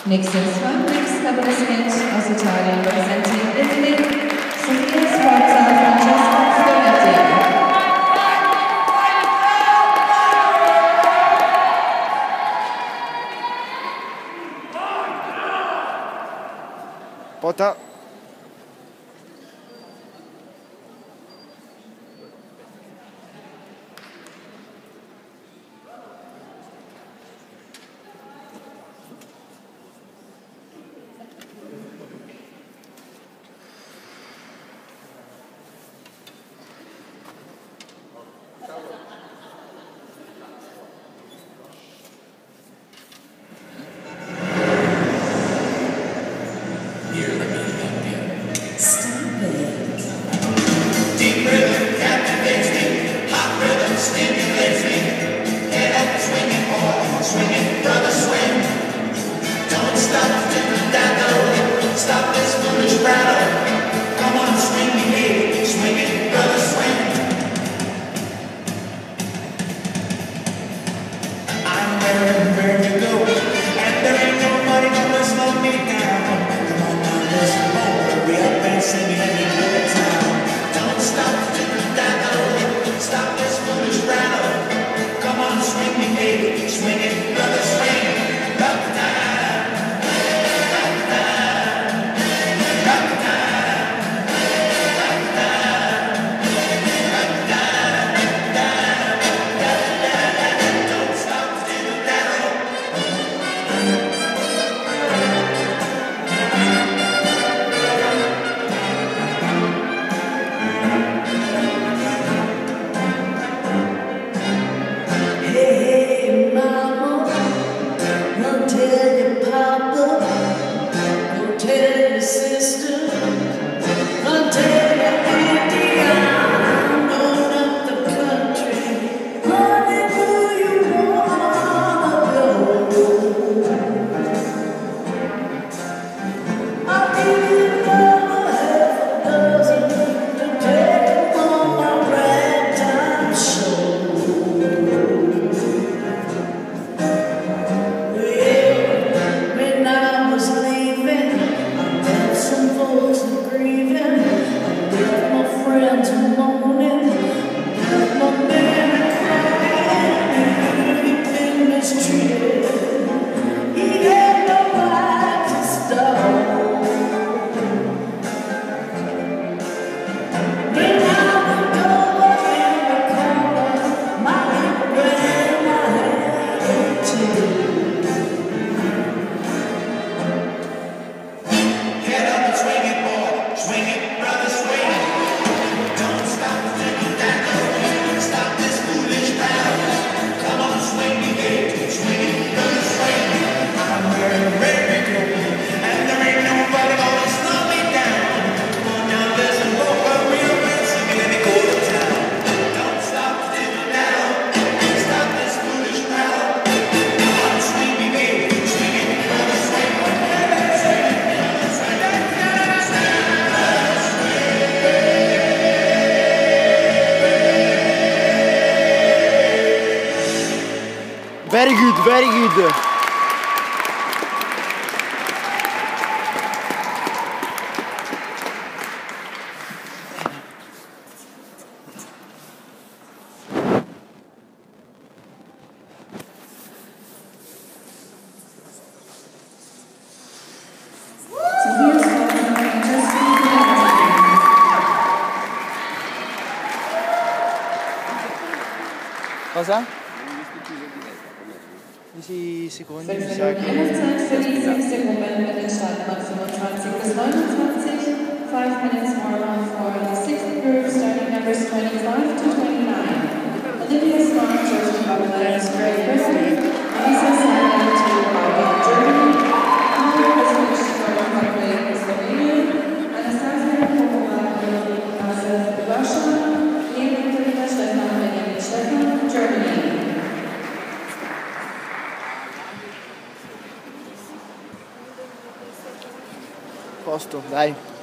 Nächstes Kabarettsketch aus Italien, representing Italy, Sofia Sforza, Francesca Fioretti. Pota. Stop this foolish battle. Come on, swing me, hey, swing it, brother, swing. I'm where you go, and there ain't nobody gonna slow me down. Come on now, let's go, hurry up and sing it in the good town. Don't stop to the battle. Stop this foolish battle. Come on, swing me, hey, swing it, brother, swing. Rock the night. Very good, very good. 10 secondi, mi sa che... Für die sechste Gruppe mit den Startnummern 25 bis 29. 5 minutes more for the sixth group, starting numbers 25 to 29. Olivia Swan, Georgia Butler, Great Britain, Lisa Sandler to Germany, Paula Kosmich for Republic Slovenia, Anastasia Popova of Russia, Yekaterina Stefan Benjamin Stefan, Germany. Posto, dai.